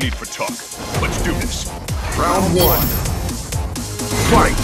need for talk. Let's do this. Round one. Fight!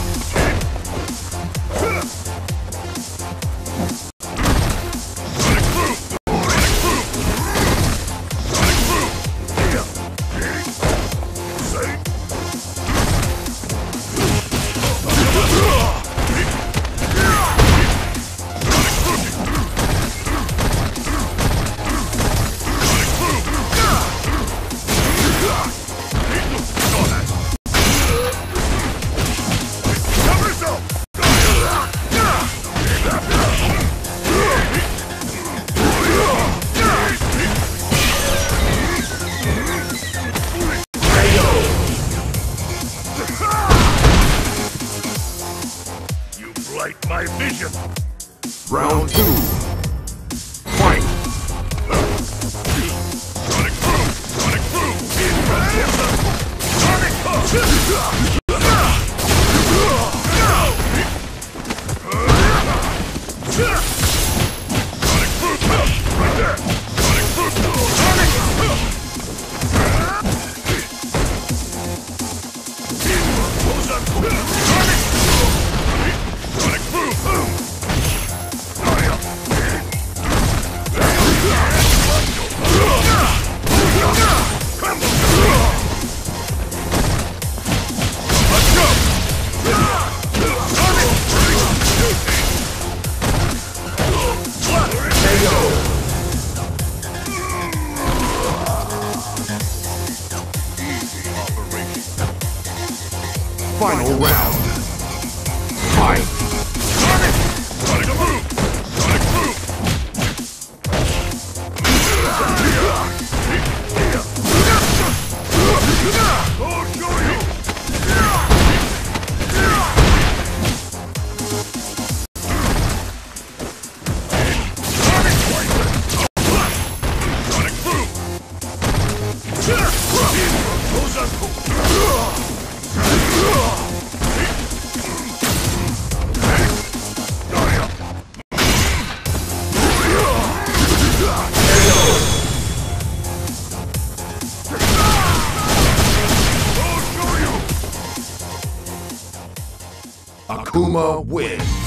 Light my vision. Round two. Fight! Sonic Boom! Sonic Boom! Sonic Boom! Right there! Sonic Boom! Sonic Boom! Final round. Fight! Sonic! Sonic Boom! Sonic Boom! I'll show you! Sonic Poison! Sonic Boom! Akuma wins.